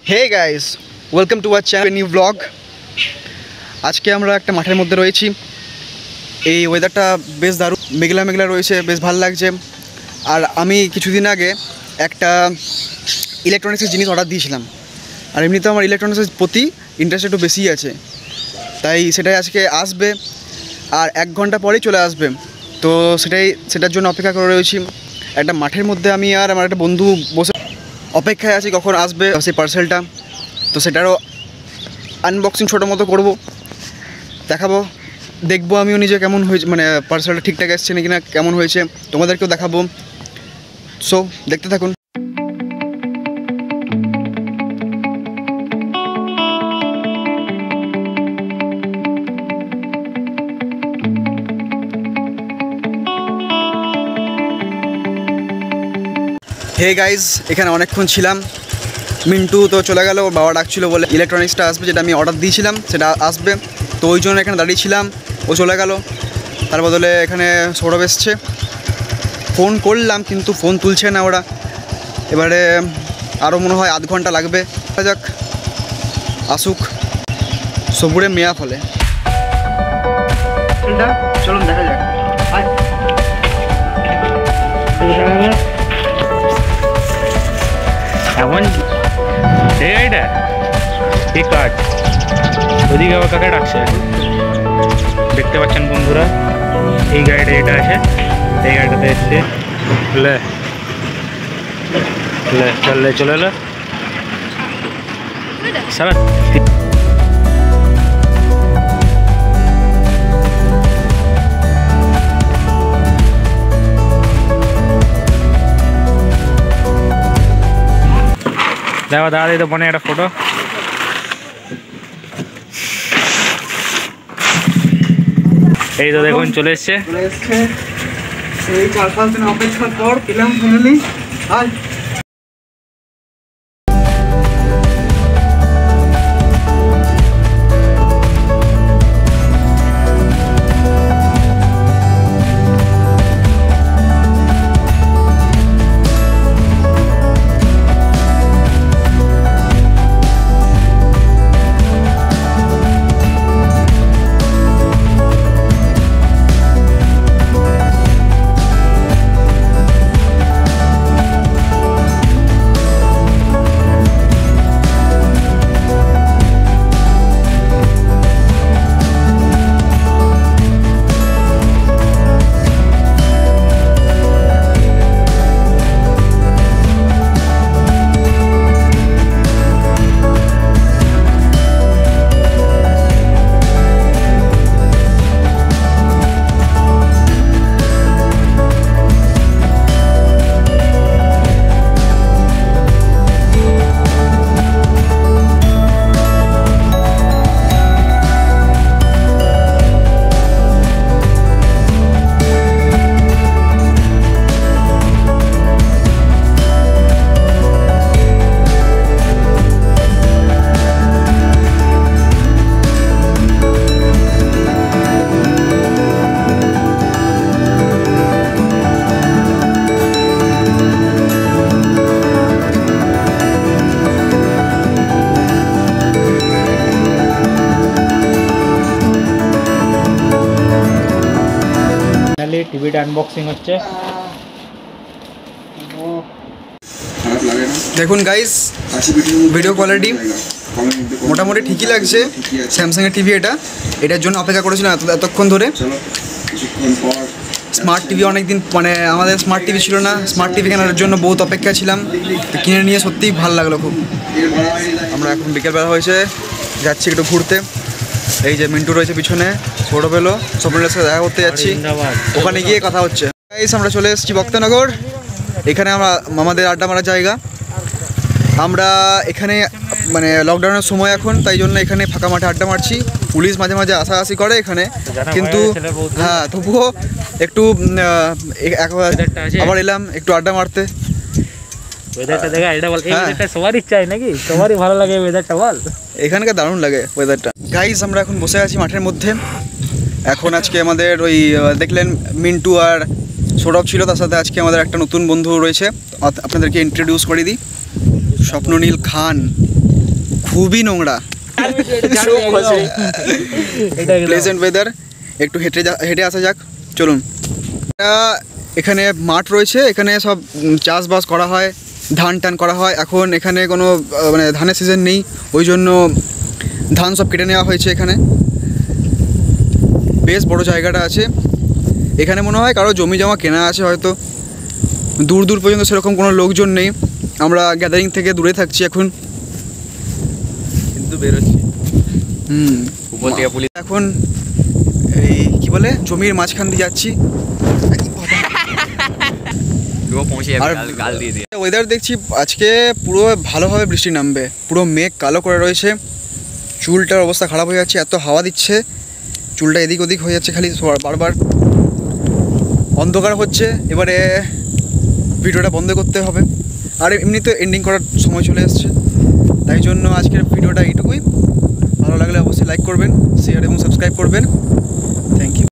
Hey guys, welcome to our channel new blog. আজকে আমরা একটা মাঠের মধ্যে রয়েছি। এই ওয়েদারটা বেশ দারুণ, মেঘলা মেঘলা রয়েছে, বেশ ভালো লাগছে। আর আমি কিছুদিন আগে একটা ইলেকট্রনিক্সের জিনিস অর্ডার দিয়েছিলাম, আর এমনিতে আমার ইলেকট্রনিক্সের প্রতি ইন্টারেস্ট একটু বেশিই আছে, তাই সেটাই আজকে আসবে আর 1 ঘন্টা পরেই চলে আসবে। তো সেটার জন্য অপেক্ষা করে রয়েছি একটা মাঠের মধ্যে। আমি আর আমার একটা বন্ধু বসে অপেক্ষায় আছি কখন আসবে সেই পার্সেলটা। তো সেটারও আনবক্সিং ছোটো মতো করবো, দেখাবো, দেখবো আমিও নিজে কেমন হয়েছে, মানে পার্সেলটা ঠিকঠাক এসছে নাকি না, কেমন হয়েছে তোমাদেরকেও দেখাবো। সো দেখতে থাকুন। হে গাইজ, এখানে অনেকক্ষণ ছিলাম। মিন্টু তো চলে গেল, ওর বাবা ডাকছিল বলে ইলেকট্রনিক্সটা আসবে, যেটা আমি অর্ডার দিয়েছিলাম সেটা আসবে। তো ওই জন্য এখানে দাঁড়িয়েছিলাম, ও চলে গেল, তার বদলে এখানে সৌরভ এসছে। ফোন করলাম কিন্তু ফোন তুলছে না ওরা। এবারে আরও মনে হয় 1/2 ঘন্টা লাগবে। যাক, আসুক, সবুরে মেয়া ফলে। চলুন দেখা যাক। এমন এই গাড়িটা এই কাঠ ওদিকে আবার কাকে ডাকছে দেখতে পাচ্ছেন বন্ধুরা। এই গাড়িটা এটা আছে, এই গাড়িটাতে এসছে। লে লে চলে চলে এলো সারা। দেখো দাদা দিতে বনে একটা ফটো। এই তো দেখুন চলে এসছে। এই 4-5 দিন অপেক্ষার পর পেলাম ফাইনালি। আজ টিভিটা আনবক্সিং হচ্ছে। দেখুন গাইস, ভিডিও কোয়ালিটি মোটামুটি ঠিকই লাগছে। স্যামসাংয়ের টিভি এটার জন্য অপেক্ষা করেছিলাম এতক্ষণ ধরে। স্মার্ট টিভি অনেকদিন, মানে আমাদের স্মার্ট টিভি ছিল না, স্মার্ট টিভি কেনার জন্য বহুত অপেক্ষা ছিলাম। কিনে নিয়ে সত্যিই ভালো লাগলো খুব। আমরা এখন বিকেলবেলা হয়েছে, যাচ্ছি একটু ঘুরতে। এই যে মিন্টু রয়েছে পিছনে, ছোটো পেলো, স্বপ্নের সাথে দেখা করতে যাচ্ছি, ওখানে গিয়ে কথা হচ্ছে। আমরা চলে এসেছি বক্তনগর। এখানে আমাদের আড্ডা মারার জায়গা। আমরা এখানে মানে লকডাউনের সময় এখন, তাই জন্য এখানে ফাঁকা মাঠে আড্ডা মারছি। পুলিশ মাঝে মাঝে আসাআসি করে এখানে, কিন্তু হ্যাঁ তবুও একটু আবার এলাম একটু আড্ডা মারতে। সবারই চাই নাকি, সবারই ভালো লাগে ওয়েদারটা, বল। এখানকার দারুণ লাগে ওয়েদারটা। গাইস, আমরা এখন বসে আছি মাঠের মধ্যে। এখন আজকে আমাদের ওই দেখলেন মিন্টু আর সৌরভ ছিল, তার সাথে আজকে আমাদের একটা নতুন বন্ধু রয়েছে, আপনাদেরকে ইন্ট্রোডিউস করে দিই। স্বপ্ননীল খান, খুবই নোংরা। প্লেজেন্ট ওয়েদার, একটু হেঁটে আসা যাক, চলুন। এখানে মাঠ রয়েছে, এখানে সব চাষবাস করা হয়, ধান টান করা হয়। এখন এখানে কোনো মানে ধানের সিজন নেই, ওই জন্য ধান সব কেটে নেওয়া হয়েছে। এখানে বেশ বড় জায়গাটা আছে। এখানে মনে হয় কারো জমি জমা কেনা আছে হয়তো। দূর দূর পর্যন্ত সেরকম কোনো লোকজন নেই, আমরা গ্যাদারিং থেকে দূরে থাকছি এখন। কিন্তু বেরোচ্ছি এখন এই কি বলে জমির মাঝখান দিয়ে যাচ্ছি। আর ওয়েদার দেখছি আজকে পুরো ভালোভাবে বৃষ্টি নামবে, পুরো মেঘ কালো করে রয়েছে। চুলটার অবস্থা খারাপ হয়ে যাচ্ছে, এত হাওয়া দিচ্ছে, চুলটা এদিক ওদিক হয়ে যাচ্ছে খালি বারবার। অন্ধকার হচ্ছে, এবারে ভিডিওটা বন্ধ করতে হবে। আর এমনিতে এন্ডিং করার সময় চলে এসছে, তাই জন্য আজকের ভিডিওটা এইটুকুই। ভালো লাগলে অবশ্যই লাইক করবেন, শেয়ার এবং সাবস্ক্রাইব করবেন।